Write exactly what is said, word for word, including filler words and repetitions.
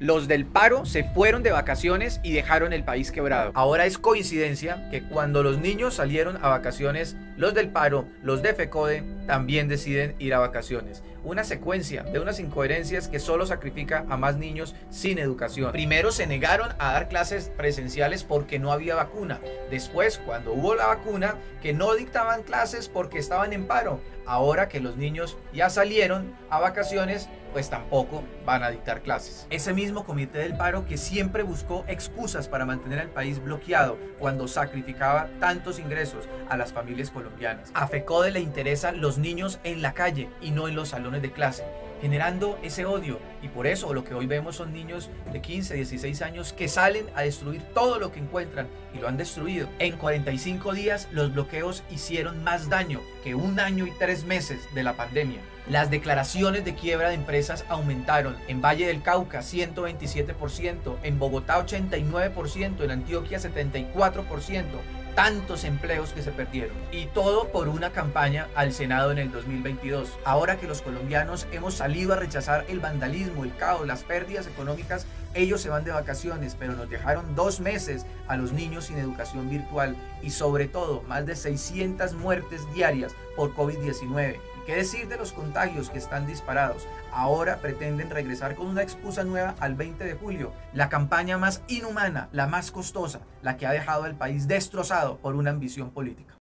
Los del paro se fueron de vacaciones y dejaron el país quebrado. Ahora es coincidencia que cuando los niños salieron a vacaciones, los del paro, los de FECODE, también deciden ir a vacaciones. Una secuencia de unas incoherencias que solo sacrifica a más niños sin educación. Primero se negaron a dar clases presenciales porque no había vacuna. Después, cuando hubo la vacuna, que no dictaban clases porque estaban en paro. Ahora que los niños ya salieron a vacaciones, pues tampoco van a dictar clases. Ese mismo comité del paro que siempre buscó excusas para mantener al país bloqueado cuando sacrificaba tantos ingresos a las familias colombianas. A FECODE le interesan los niños en la calle y no en los salones de clase, generando ese odio, y por eso lo que hoy vemos son niños de quince, dieciséis años que salen a destruir todo lo que encuentran y lo han destruido. En cuarenta y cinco días los bloqueos hicieron más daño que un año y tres meses de la pandemia. Las declaraciones de quiebra de empresas aumentaron. En Valle del Cauca ciento veintisiete por ciento, en Bogotá ochenta y nueve por ciento, en Antioquia setenta y cuatro por ciento. Tantos empleos que se perdieron, y todo por una campaña al Senado en el dos mil veintidós. Ahora que los colombianos hemos salido a rechazar el vandalismo, el caos, las pérdidas económicas, ellos se van de vacaciones, pero nos dejaron dos meses a los niños sin educación virtual y sobre todo más de seiscientas muertes diarias por COVID diecinueve. ¿Y qué decir de los contagios que están disparados? Ahora pretenden regresar con una excusa nueva al veinte de julio, la campaña más inhumana, la más costosa, la que ha dejado al país destrozado por una ambición política.